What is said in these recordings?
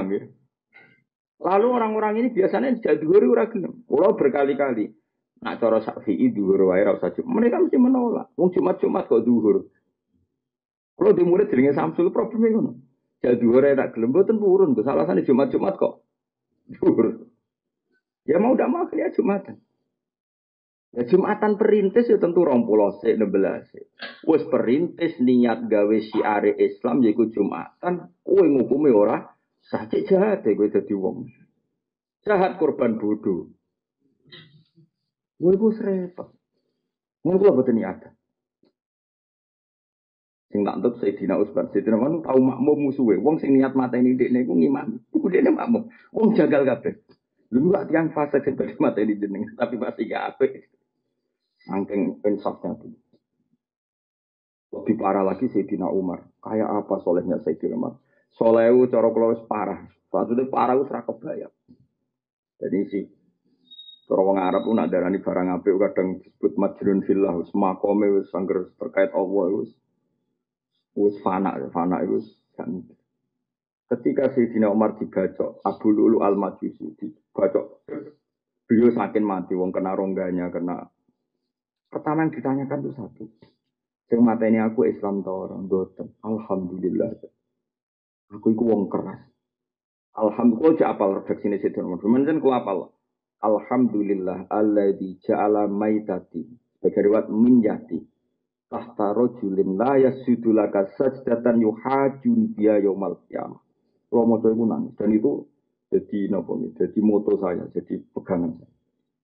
paham ya? Lalu orang-orang ini biasanya tidak dhuwur ora gelem. Kula berkali-kali nak cara Syafi'i dhuwur wae ora usah Jumat. Mereka mesti menolak. Wong Jumat kok dhuwur. Kalau di murid jenenge Samsul problemnya ngono. Jadi dhuwur tak gelem mboten purun, Gus. Alasane Jumat kok dhuwur. Ya mau ndak mau ya Jumatan. Ya Jumatan perintis ya tentu 20 sik 16. Wis perintis niat gawe syiar Islam yaiku Jumatan, kowe ngukume ora sah cek jahat kowe dadi wong. Jahat korban bodoh. Kowe ku repot. Mun kula boten niat. Sing tak entuk Sayyidina Utsman, Sayyidina Utsman tau makmum musuhe. Wong sing niat mateni ndekne iku ngimami. Iku dekne makmum. Wong jagal kabeh. Lha kok tiyang fase sing badhe mateni jeneng, tapi pasti gak apik. Saking insafnya itu. Lebih parah lagi Sayyidina Umar. Kayak apa solehnya Sayyidina Umar? Solehu cara kula wis parah. Maksudnya parah wis ra kebayang. Jadi sih cara wong Arab ku nak darani barang apik kadang disebut majrun fillah, wis makome wis sangger terkait Allah wis fana itu kan. Ketika Sayyidina Umar dibacok Abu Lu'lu al-Majusi dibacok beliau saking mati wong kena rongganya kena. Pertama yang ditanyakan itu satu. Sing mateni aku Islam ta ora? Mboten. Alhamdulillah. Aku iku wong keras. Alhamdulillah ja apal redaksine Sayyidina Umar. Menen ku apal. Alhamdulillah alladzi ja'ala maitati sebagai riwayat min yati. Tahta rajulin la yasjudu laka sajdatan yuhajun biya yaumal qiyamah. Kalau moto itu nangis dan itu jadi jadi moto saya, jadi pegangan saya.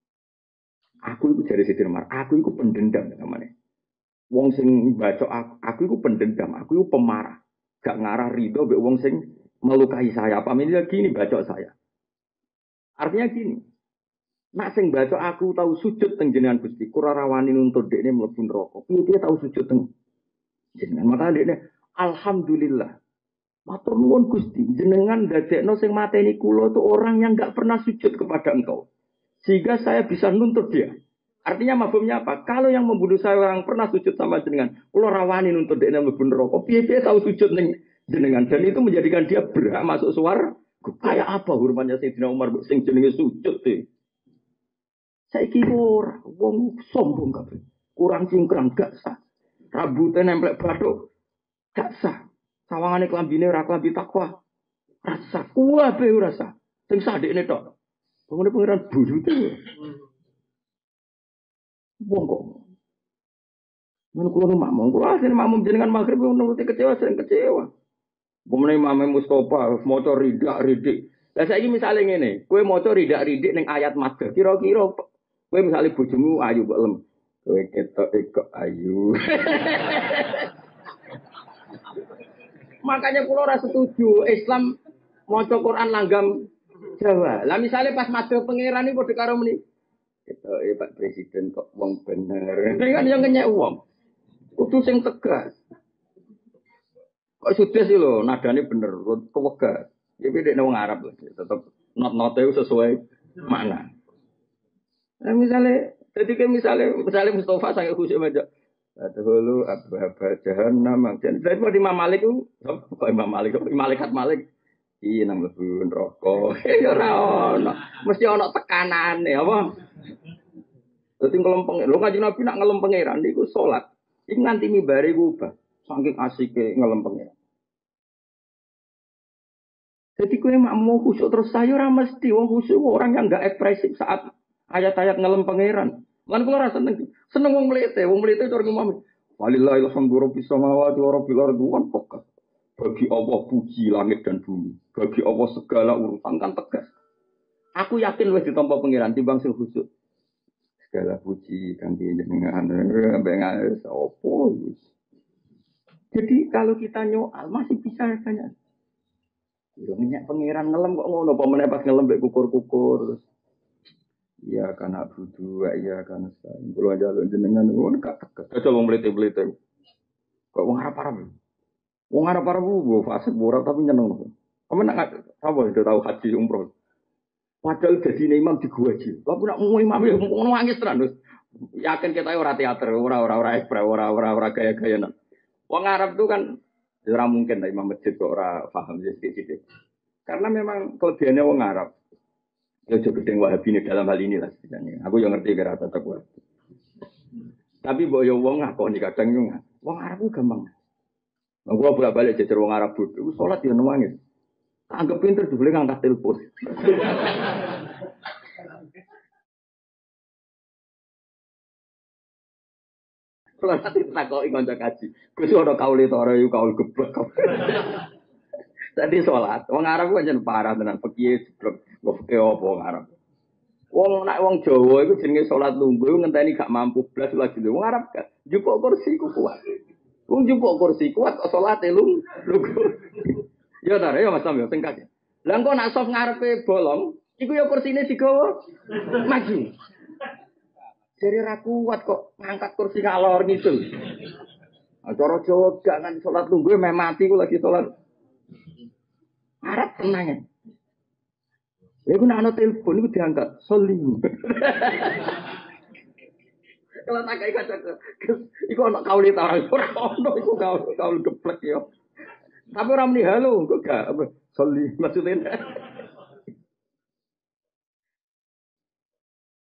Aku itu dari Sayyidina Umar, aku itu pendendam namanya. Wong sing baca aku itu pendendam, aku itu pemarah. Gak ngarah ridho mbek wong sing melukai saya. Apa ini gini baca saya. Artinya gini. Nak sing baca aku tahu sujud teng jenengan Gusti, kura rawani nuntut dekne mlebu neraka. Piye tahu sujud teng jenengan? Maka dekne alhamdulillah. Matur nuwun Gusti, jenengan dadekno sing mateni kula itu orang yang enggak pernah sujud kepada Engkau. Sehingga saya bisa nuntut dia. Artinya mafhumnya apa? Kalau yang membunuh saya orang pernah sujud sama jenengan, kula rawani nuntut dekne mlebu neraka. Piye tahu sujud ning jenengan? Dan itu menjadikan dia berhak masuk swarga. Kayak apa hormatnya Sayyidina Umar sing jenenge sujud deh. Saiki ora wong sombong kabeh. Kurang cingkrang gak sah. Rambute nemplek bathuk gak sah. Sawangane klambine ora klambi takwa. Rasa kuwabe ora sah. Sing sadekne tok. Pengene pangeran buyute. Wong kok. Men kula nu makmum, kula asline makmum jenengan magrib nuruti kecewa sering kecewa. Pemene Imam Mustofa maca ridak-ridik. Lah saiki misale ngene, kowe maca ridak-ridik ning ayat magrib, kira-kira kowe misale bojomu ayu kok lem. Kowe ketok kok ayu. Makanya kula ora setuju Islam maca Quran langgam Jawa. Lah misale pas madhep pangeran iki padha karo meni. Ketoke Pak Presiden kok wong bener. Kan yang ngenyek wong. Kudu sing tegas. Kok sudes sih lho, nadane bener, kewegas. Ya beda wong Arab lho, tetep not-note sesuai makna. Nah, misalnya Mustafa sangat khusyuk aja. Dahulu abah jahannam. Jadi pada Imam Malik itu, kok Imam Malik, malaikat Malik, iya nang lebu rokok. Ya ora, mesti ono tekanan ya apa? Jadi ngelempeng, lo ngaji Nabi nak ngelempengiran, itu sholat. Ini nganti mibari ubah, saking asiknya ngelempengiran. Jadi kue mak mau khusyuk terus saya ora mesti wong khusyuk orang yang enggak ekspresif saat ayat-ayat ngelem pangeran. Lan kula rasa seneng wong mlete tur ngomong. Walillahil hamdu rabbis samawati wa rabbil ardi wan pokok. Bagi Allah puji langit dan bumi. Bagi Allah segala urusan kan tegas. Aku yakin wis ditampa pangeran timbang sing khusyuk. Segala puji kanthi jenengan ambek opo. Jadi kalau kita nyoal masih bisa banyak. Yo minyak pangeran ngelem kok ngono apa meneh pas ngelem mek kukur-kukur. Iya kana budu, iya kana sae. Kulo njaluk jenengan ngono gak tegas. Aja wong mlete-mlete. Kok wong arep-arep. Wong arep-arep ku fasik ora tapi nyeneng. Kamu nak apa itu tahu haji umroh. Padahal dadi imam di gua haji. Lah nak imam ngono nangis tenan wis. Yakin kita ora teater, ora gaya-gayanan. Wong Arab tuh kan ora mungkin lah imam masjid kok ora paham sithik-sithik. Karena memang kelebihannya wong Arab. Ya coba gedeng Wahabi ini dalam hal ini lah sebenarnya. Aku yang ngerti kira tetap Wahabi. Tapi boyo wong ngakoni kadang yo. Wong Arab ku gampang. Nah, gua bolak-balik jajar wong Arab itu salat ya nangis. Anggap pinter boleh ngangkat telepon. Kalau nanti takoki kanca kaji, Gus ora kaule to ora yo kaul geblek. Tadi sholat, wong Arab ku pancen parah tenan fikih jeblok. Kok fikih apa wong Arab? Wong Jawa iku jenenge sholat lungguh ngenteni gak mampu blas lagi lho. Wong Arab kan njupuk kursi ku kuat. Wong njupuk kursi kuat kok salate lungguh. Ya ta, ya Mas Sam ya singkat. Lah engko nak sof ngarepe bolong, iku ya kursine digawa maju. Jadi ra kuat kok ngangkat kursi ngalor gitu. Acara Jawa jangan sholat lungguh meh mati ku lagi sholat. Arab tenang ya. Ya aku nak telepon itu diangkat, solim. Kalau tak kayak kacau, itu anak kau lihat orang orang itu kau geplek ya. Tapi orang ni halo, kok gak solim maksudnya.